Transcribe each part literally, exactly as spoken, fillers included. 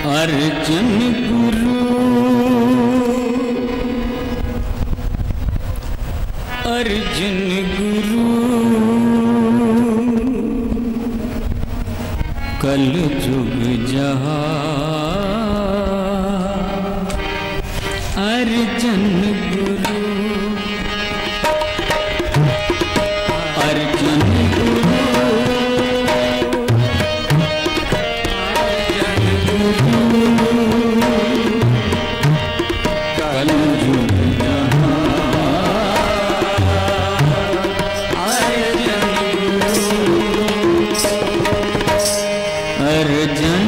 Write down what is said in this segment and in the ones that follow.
अर्जुन गुरु अर्जुन गुरु कल जुग जहाँ अर्जुन गुरु अर्जुन गुरु कल जुग जहाँ अर्जुन अर्जुन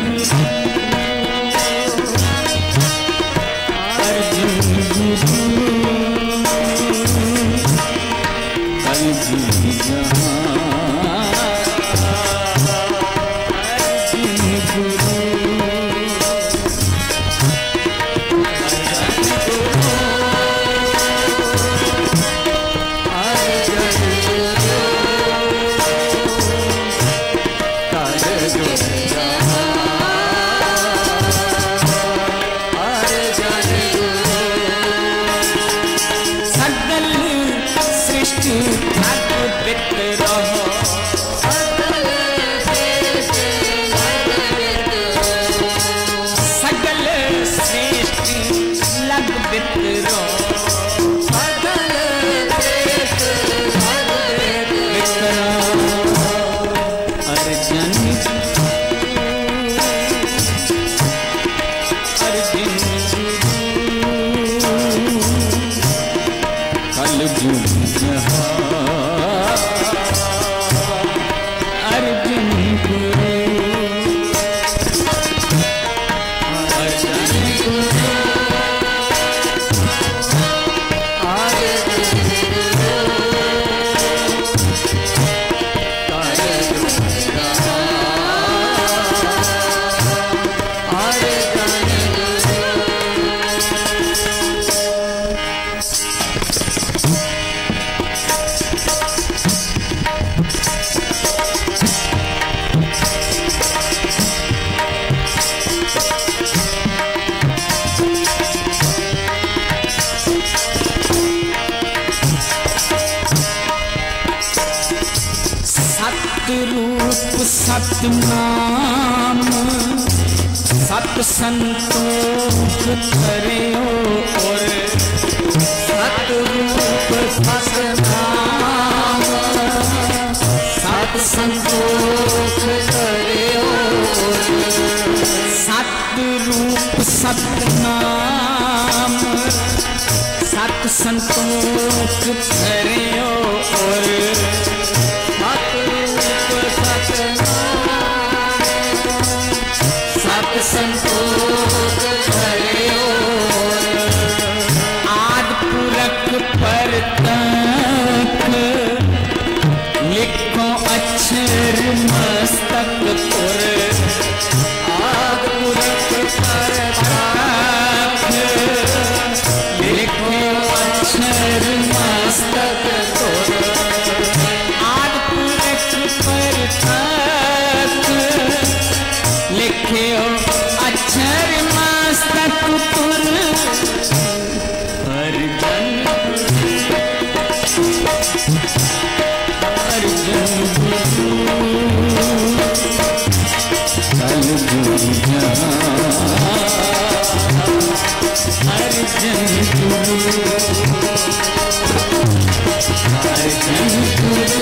सतनाम सत संतोष करियो और सतरूप सतनाम सत संतोष करियो सतरूप सतनाम सत संतोष करियो और संतोष करियो आद पुरख पर तक लिखो अक्षर मस्तक तुर आद पुरख पर तक लिखो अक्षर मस्तक तुर आद पुरख पर तक लिखो अक्षर मस्तक तुर अर्जुन अर्जुन गुरु कल जुग जहाँ अर्जुन गुरु अर्जुन गुरु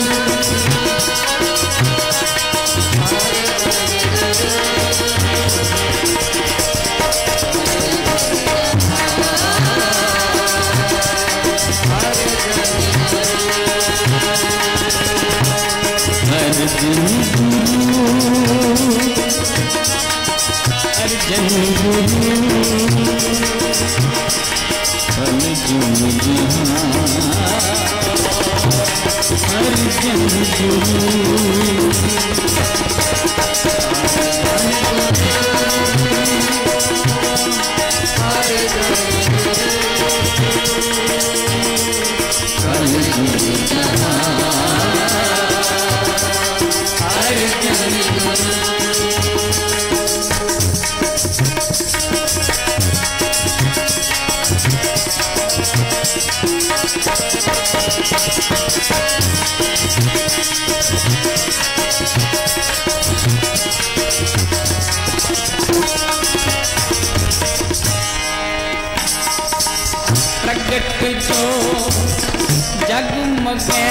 अर्जुन गुरु कल जुग जहाँ अर्जुन गुरु कल जुग जहाँ जो जगमगे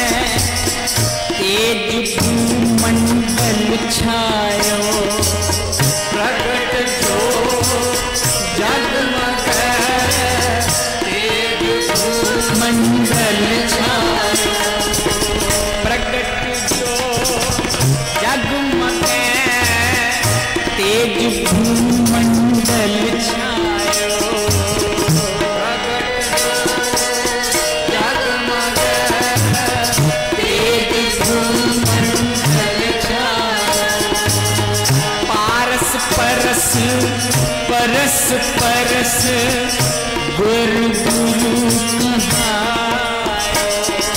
तेज भूमंडल छायो, प्रगट जो जगमगे तेज भूमंडल छायो, प्रगट जो जगमगे तेज भूमंडल छायो, परस परस गुरु गुरु कहायो,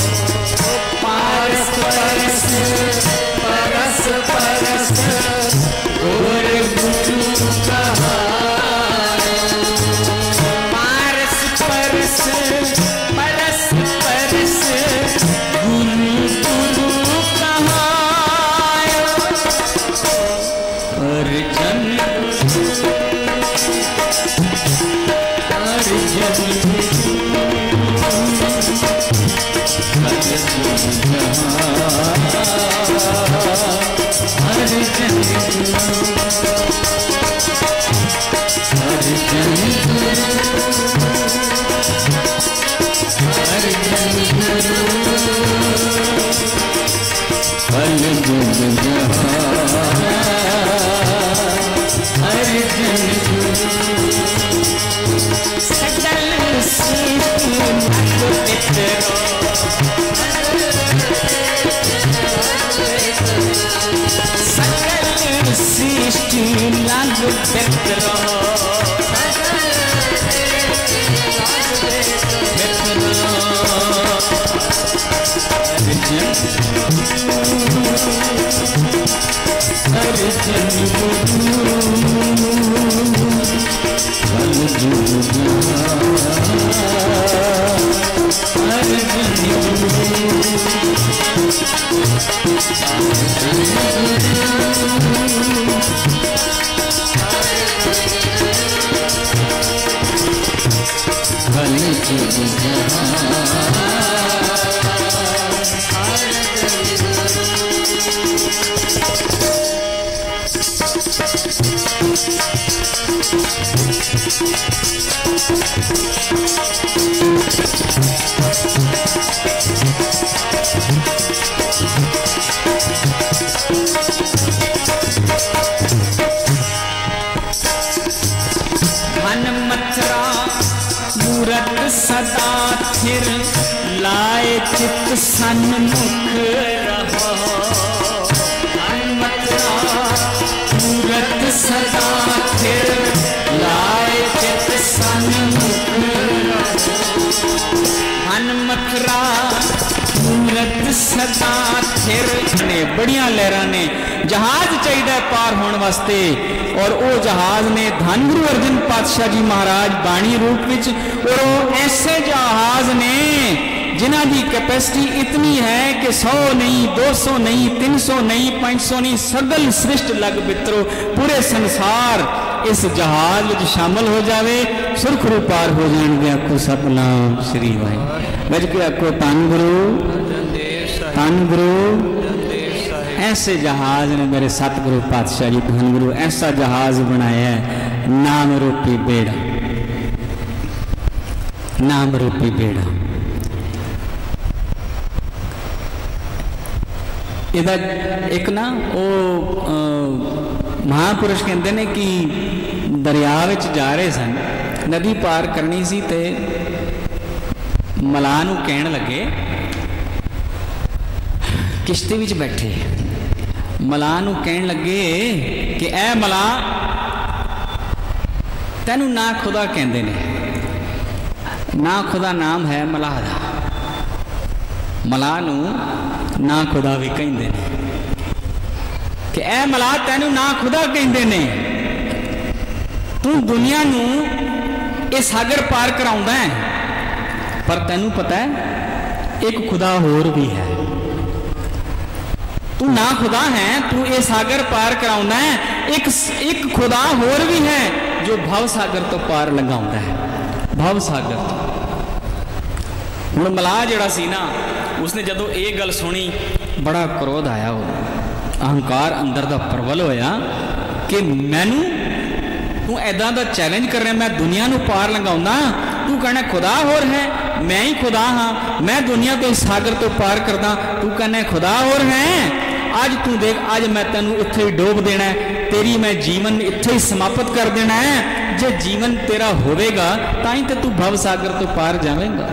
पारस परस परस परस गुरु गुरु कहायो, पारस परस परस परस गुरु गुरु कहायो, और जन सदा थिर लाए चित सन्मुख रहो, हनुमतरा मूरत सदा थिर लाए चित सन्मुख रहो, हनुमतरा मूरत सदा थिर। ने बड़िया लहरा ने जहाज चाहिए पार होने वास्ते, और वो जहाज ने धन गुरु अर्जन पातशाह जी महाराज बाणी रूप विच, और वो ऐसे जहाज ने जिन्हां की कैपेसिटी इतनी है कि सौ नहीं, दो सौ नहीं, तीन सौ नहीं, पाँच सौ नहीं, सगल सृष्ट लग पित्रो पूरे संसार इस जहाज में शामिल हो जावे, सुरखरू पार हो जाएंगे। आखो सतनाम श्री वाहिगुरू, बज के आखो धन गुरु धन गुरु। ऐसे जहाज ने मेरे सतगुरु पातशाह जी धन गुरु ऐसा जहाज बनाया है, नाम रूपी बेड़ा, नाम रूपी बेड़ा। इधर एक ना वो महापुरुष कहते ने कि दरिया विच जा रहे सन, नदी पार करनी सी ते मलाह नूं कहण लगे, किश्ती विच बैठे मलाह नूं कहण लगे कि ऐ मलाह तैनू ना खुदा कहंदे ने, ना खुदा नाम है मलाह दा, मलाह नूं ना खुदा भी कहंदे ने कि ऐ मलाह तैनू ना खुदा कहंदे ने, तू दुनिया नूं इह सागर पार कराउंदा है, पर तैनू पता है एक खुदा होर भी है, तू ना खुदा है, तू ये सागर पार कराउंदा है, एक एक खुदा होर भी है जो भव सागर तो पार लगाउंदा है, भव सागर तो। हुण मलाह जिहड़ा सी ना उसने जदों ये गल सुनी बड़ा क्रोध आया, वो अहंकार अंदर दा प्रबल होया कि मैनू तू ऐदा दा चैलेंज कर रहा, मैं दुनिया नू पार लंघाउंदा, तू कहना खुदा होर है, मैं ही खुदा हाँ, मैं दुनिया तो इस सागर तो पार करदा, तू कहना खुदा होर है। अज तू देख, अज मैं तेनू इत्थे ही डोब देना है, तेरी मैं जीवन इत्थे ही समाप्त कर देना है। जे जीवन तेरा होवेगा ताई तो तू भव सागर तो पार जावेगा।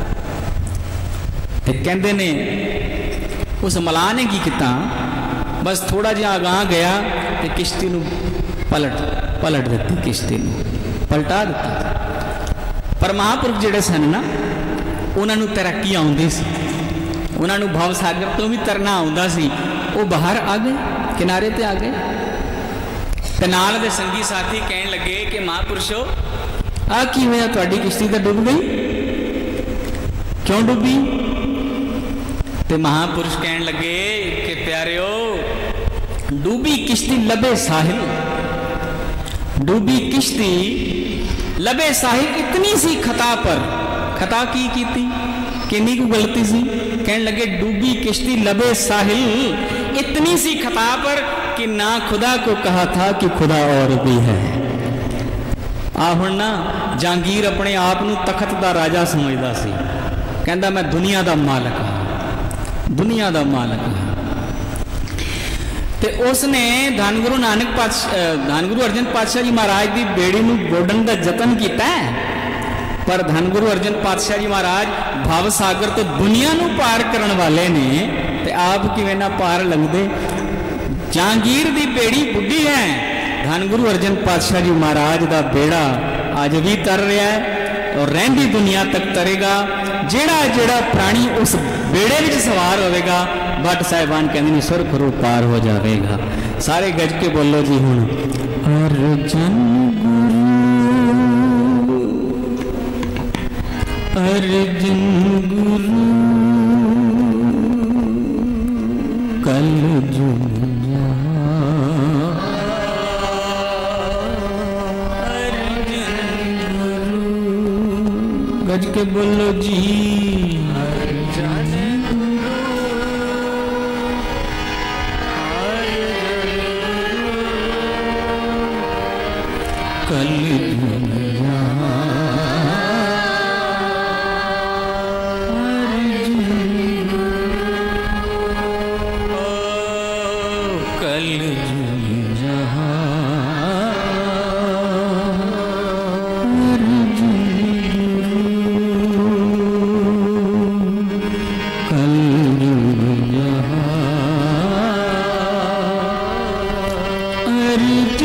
ते कहंदे ने उस मलाह ने की किता, बस थोड़ा जिहा अगाह गया तो किश्ती नू पलट पलट दी, किश्ती नू पलटा दिता। पर महापुरुष जिहड़े सन ना उन्होंने तैराकी आउंदी सी, उन्होंने भव सागर तो भी तरना आउंदा सी, वो बाहर आ गए, किनारे ते आ गए। ते नाल दे संगी साथी कहन लगे कि महापुरुषो आ की होया, तुहाडी किश्ती तो डूब गई, क्यों डूबी? ते महापुरुष कहन लगे कि प्यारियो, डूबी किश्ती लबे साहिल, डूबी किश्ती लबे साहिल, इतनी सी खता पर, खता की कीती, किन्नी को गलती सी? कहन लगे डूबी किश्ती लबे साहिल, इतनी सी खता पर कि ना खुदा को कहा था कि खुदा और भी है। आ हुण ना जहांगीर अपने आप नू तखत दा राजा समझदा सी, कहंदा मैं दुनिया दा मालक हाँ, दुनिया दा मालक हाँ। ते उसने धन गुरु नानक पातशाह, धन गुरु अर्जन पातशाह जी महाराज की बेड़ी नू गोडन का जतन किया है, पर धन गुरु अर्जन पातशाह जी महाराज भव सागर तो दुनिया नू पार करने वाले ने, ते आप किवें ना पार लगदे? जहांगीर दी बेड़ी बुढ़ी है, धन गुरु अर्जन पातशाह जी महाराज का बेड़ा अज भी तर रहा है और रहिंदी दुनिया तक तरेगा। जेड़ा जेड़ा प्राणी उस बेड़े में सवार होगा, भट्ट साहिबान कहते सुर खरू पार हो जाएगा। सारे गज के बोलो जी हुण, अर्जन गुरु अर्जन गुरु कल जुनिया, अर्जन गुरु गज के बोलो जी, अर्जन कल दुनिया, कल दुनिया, कल दुनिया, अर्जुन